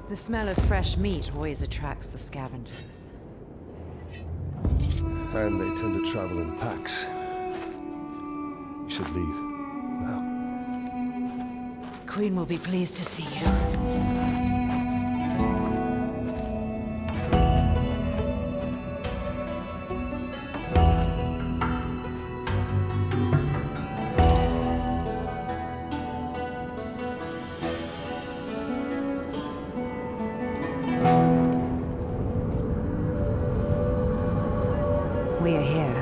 The smell of fresh meat always attracts the scavengers. And they tend to travel in packs. You should leave. Now. Queen will be pleased to see you. We are here.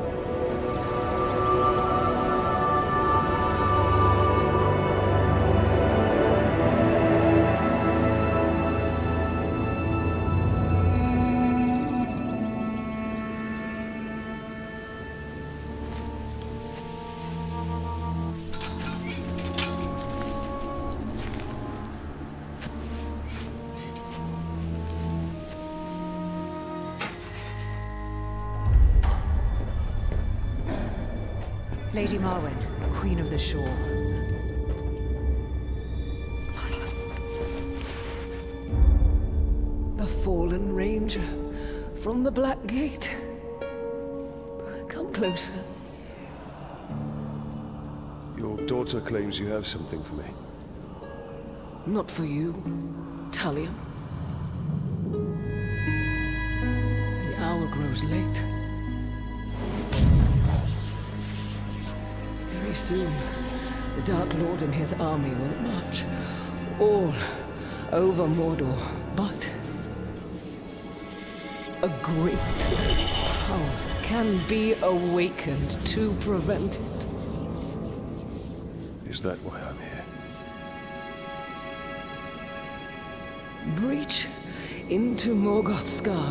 Lady Marwen, Queen of the Shore. The fallen ranger from the Black Gate. Come closer. Your daughter claims you have something for me. Not for you, Talia. The hour grows late. Very soon, the Dark Lord and his army will march all over Mordor, but a great power can be awakened to prevent it. Is that why I'm here? Breach into Morgoth's Scar.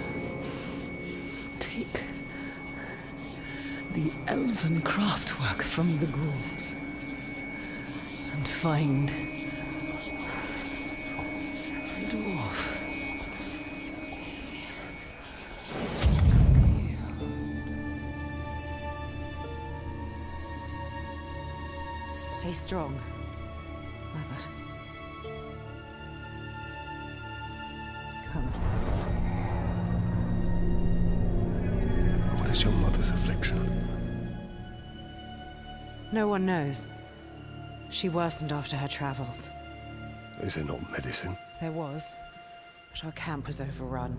Take the elven craftwork from the ghouls and find the dwarf. Stay strong, Mother. Come. What is your mother's affliction? No one knows. She worsened after her travels. Is there not medicine? There was, but our camp was overrun.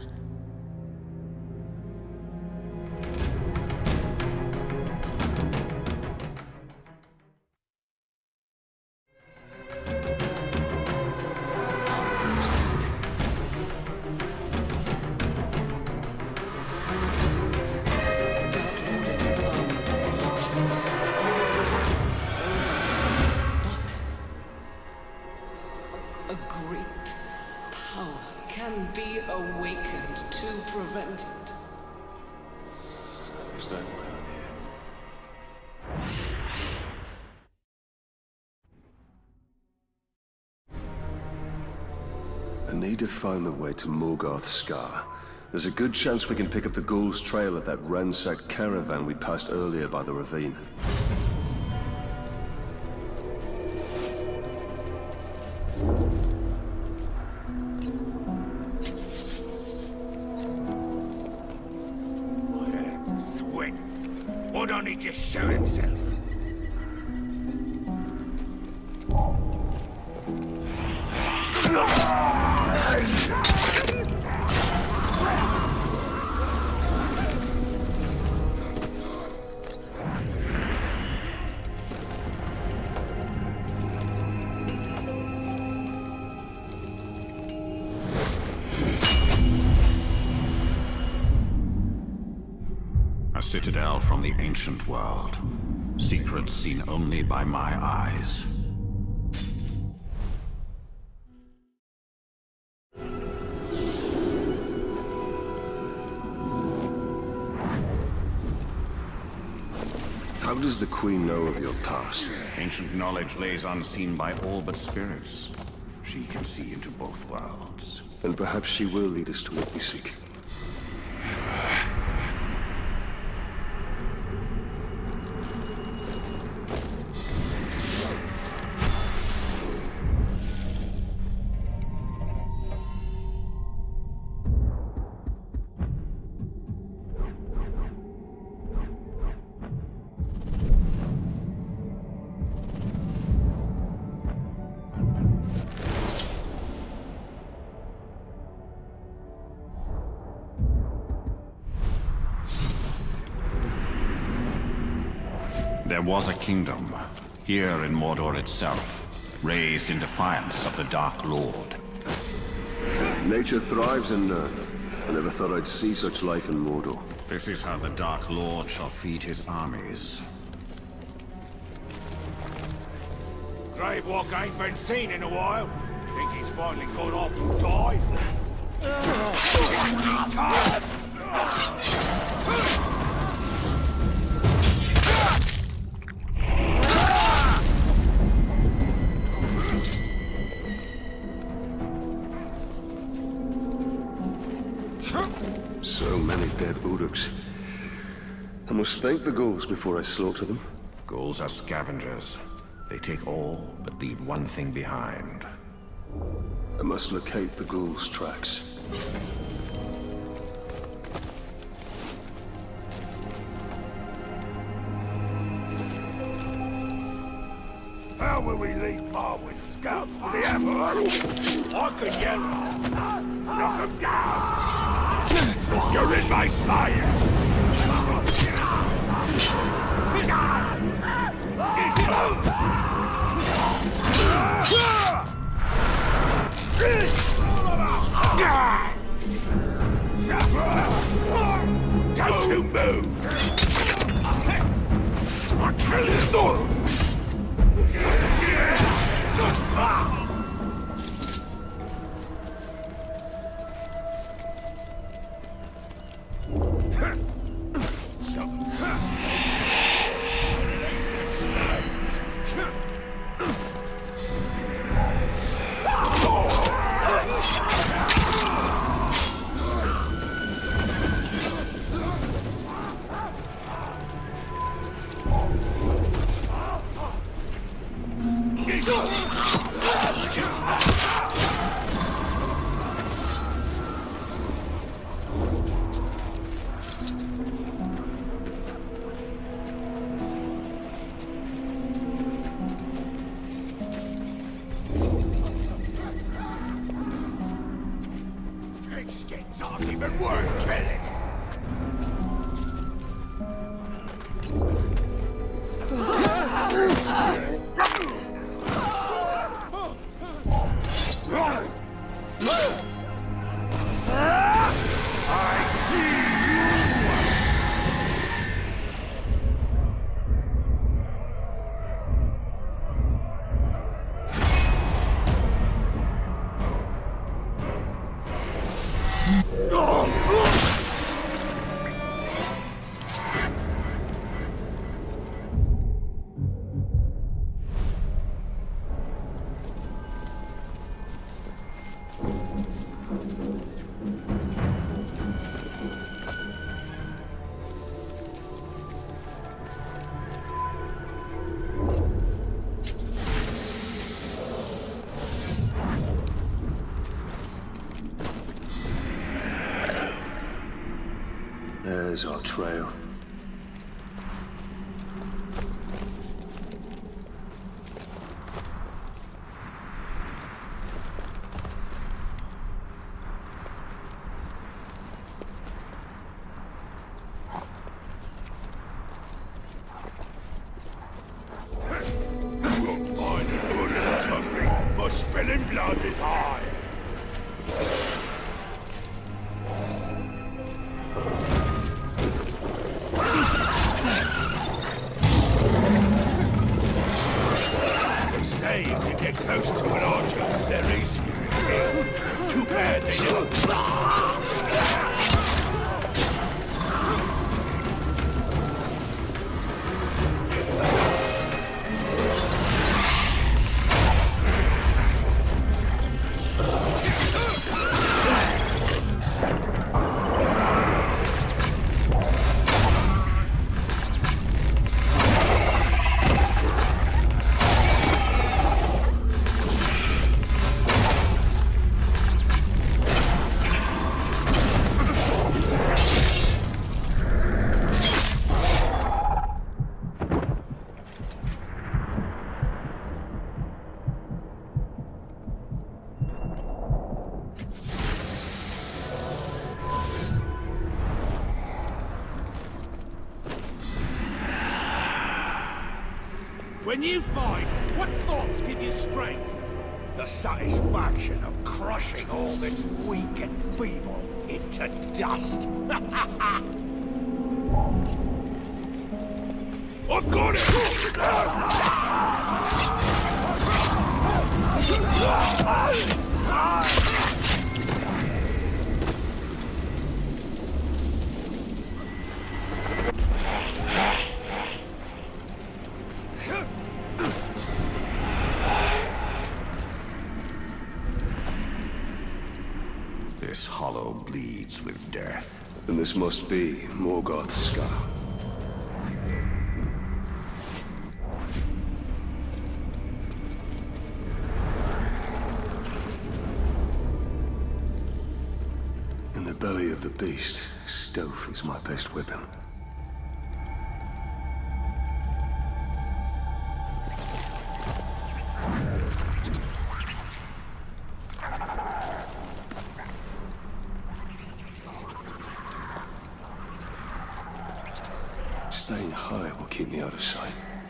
A great power can be awakened to prevent it. Is that why I'm here? I need to find the way to Morgoth's Scar. There's a good chance we can pick up the ghouls' trail at that ransacked caravan we passed earlier by the ravine. Sweat. Why don't he just show himself? A citadel from the ancient world. Secrets seen only by my eyes. How does the Queen know of your past? Ancient knowledge lays unseen by all but spirits. She can see into both worlds. And perhaps she will lead us to what we seek. There was a kingdom, here in Mordor itself, raised in defiance of the Dark Lord. Nature thrives in Nirn. I never thought I'd see such life in Mordor. This is how the Dark Lord shall feed his armies. Grave Walk ain't been seen in a while. Think he's finally gone off and died? So many dead Uruks. I must thank the ghouls before I slaughter them. Ghouls are scavengers. They take all, but leave one thing behind. I must locate the ghouls' tracks. How will we leave far with scouts for the Emperor? I can yell. Knock them down! You're in my sights! Don't you move! I'll kill you! Skins aren't even worth killing. I see There's our trail. you won't find an Uruk hungry, for spilling blood is high. If you get close to an archer, they're easier to kill. Too bad they never... When you fight, what thoughts give you strength? The satisfaction of crushing all that's weak and feeble into dust. I've got it! This hollow bleeds with death. And this must be Morgoth's scar. In the belly of the beast, stealth is my best weapon. Staying high will keep me out of sight.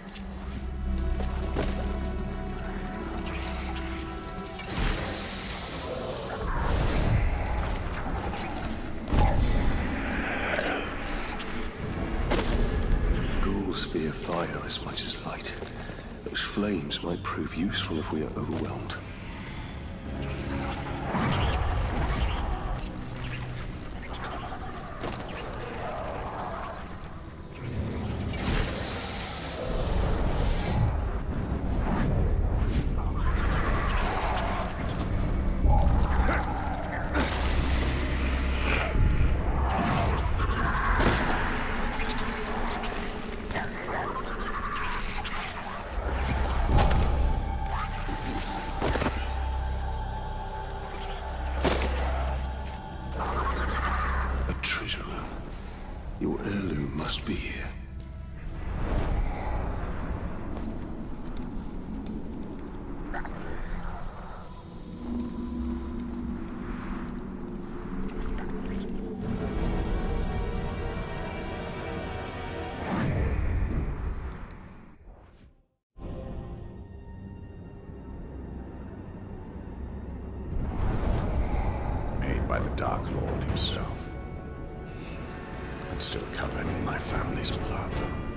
Ghouls fear fire as much as light. Those flames might prove useful if we are overwhelmed. Your heirloom must be here. Made by the Dark Lord himself. I'm still covered in my family's blood.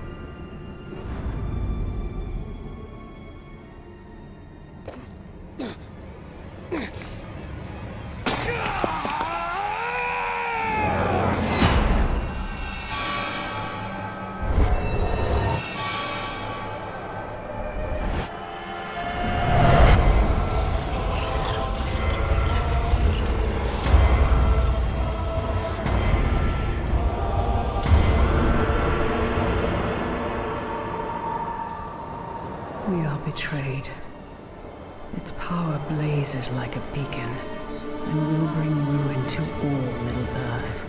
We are betrayed. Its power blazes like a beacon, and will bring ruin to all Middle-earth.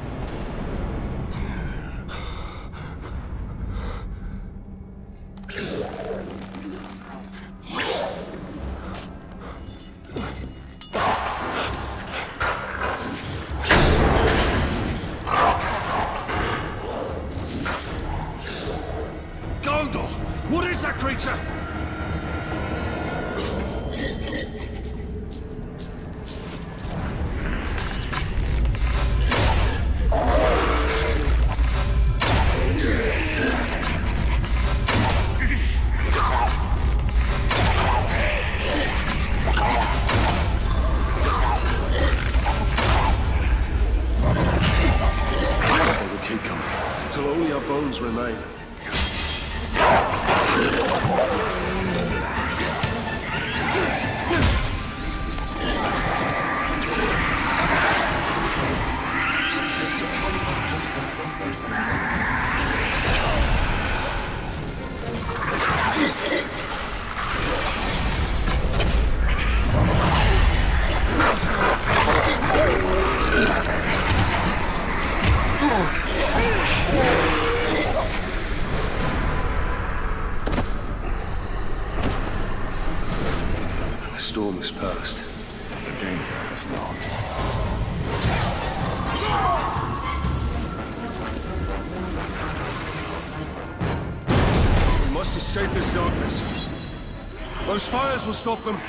Gondor! What is that creature? They will keep coming, till only our bones remain. The storm is past. The danger is not. We must escape this darkness. Those fires will stop them.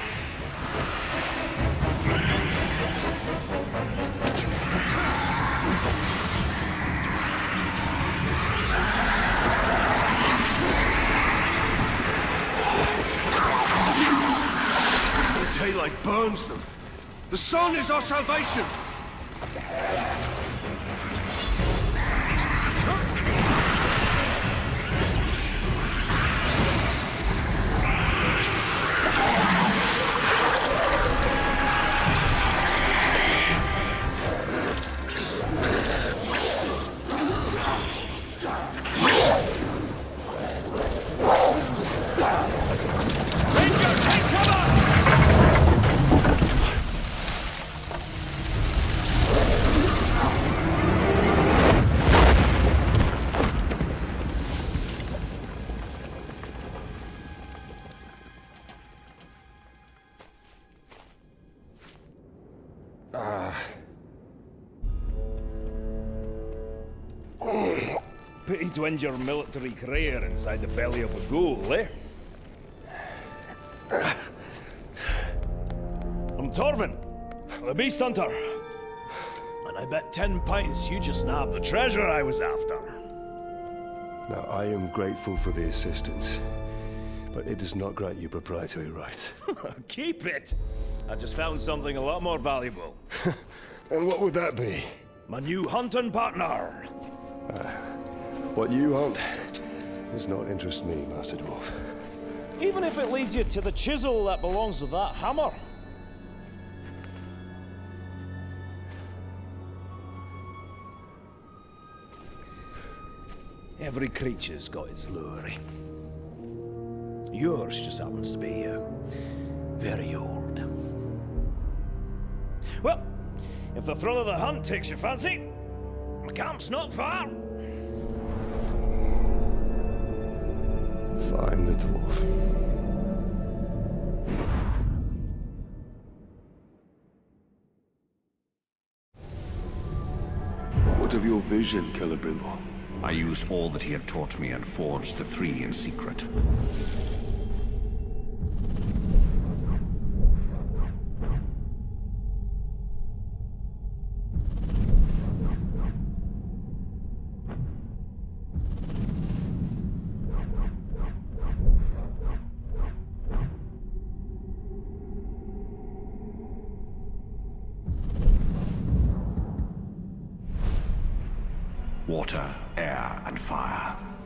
The daylight burns them. The sun is our salvation. Pity to injure military career inside the belly of a ghoul, eh? I'm Torvin, the Beast Hunter. And I bet 10 pints you just nabbed the treasure I was after. Now, I am grateful for the assistance, but it does not grant you proprietary rights. Keep it! I just found something a lot more valuable. And what would that be? My new hunting partner! What you hunt does not interest me, Master Dwarf. Even if it leads you to the chisel that belongs with that hammer. Every creature's got its lure. Yours just happens to be very old. Well, if the thrill of the hunt takes your fancy, my camp's not far. Find the dwarf. What of your vision, Celebrimbor? I used all that he had taught me and forged the three in secret. Water, air, and fire.